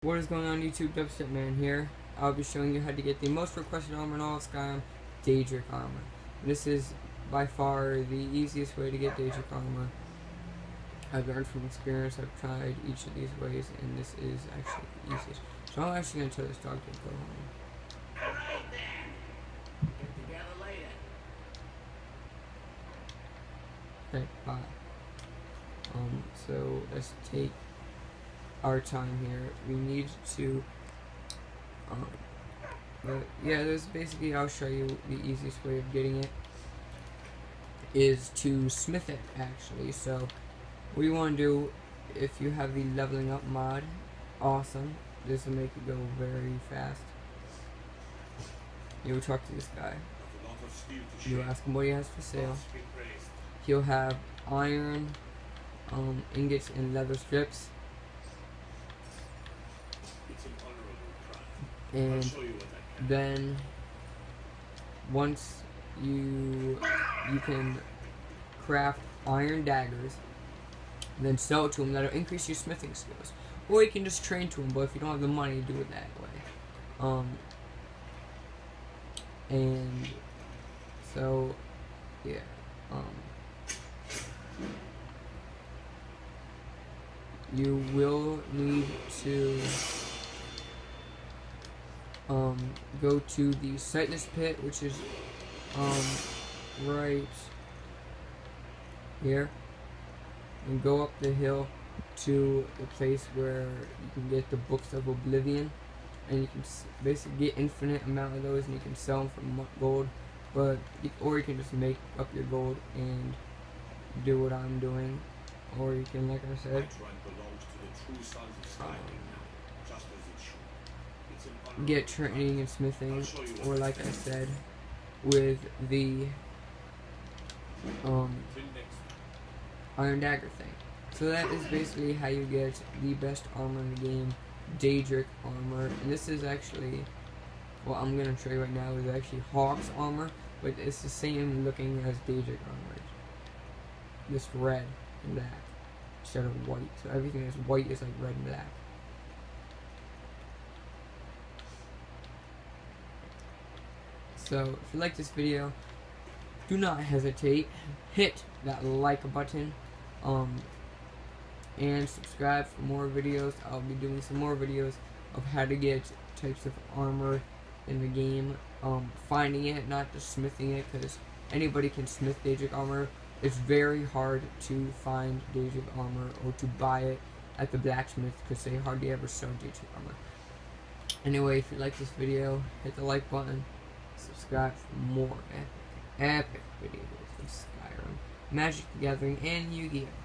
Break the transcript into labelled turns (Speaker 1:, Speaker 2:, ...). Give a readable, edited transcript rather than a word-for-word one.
Speaker 1: What is going on YouTube? Dubstep Man here. I'll be showing you how to get the most requested armor in all of Skyrim, Daedric armor. This is by far the easiest way to get Daedric armor. I've learned from experience, I've tried each of these ways, and this is actually the easiest. So I'm actually going to tell this dog to go home.
Speaker 2: Alright then. Get together later.
Speaker 1: Okay, bye. So let's take our time here. We need to yeah, this basically, I'll show you the easiest way of getting it is to smith it actually. So what you want to do, if you have the leveling up mod, awesome, this will make it go very fast. You'll talk to this guy, you'll ask him what he has for sale. He'll have iron ingots and leather strips, and then once you can craft iron daggers, then sell it to him. That'll increase your smithing skills, or you can just train to him, but if you don't have the money, do it that way. And so yeah, you will need to go to the Sightless Pit, which is right here, and go up the hill to the place where you can get the Books of Oblivion, and you can basically get infinite amount of those, and you can sell them for gold, or you can just make up your gold and do what I'm doing, or you can, like I said, get training and smithing, or like I said, with the iron dagger thing. So that is basically how you get the best armor in the game, Daedric armor. And this is actually, what I'm gonna show you right now is actually Hawk's armor, but it's the same looking as Daedric armor, just red and black instead of white. So everything that's white is like red and black. So if you like this video, do not hesitate, hit that like button, and subscribe for more videos. I'll be doing some more videos of how to get types of armor in the game, finding it, not just smithing it, because anybody can smith Daedric armor. It's very hard to find Daedric armor or to buy it at the blacksmith, because they hardly ever sell Daedric armor. Anyway, if you like this video, hit the like button, subscribe for more epic videos of Skyrim, Magic the Gathering, and Yu-Gi-Oh!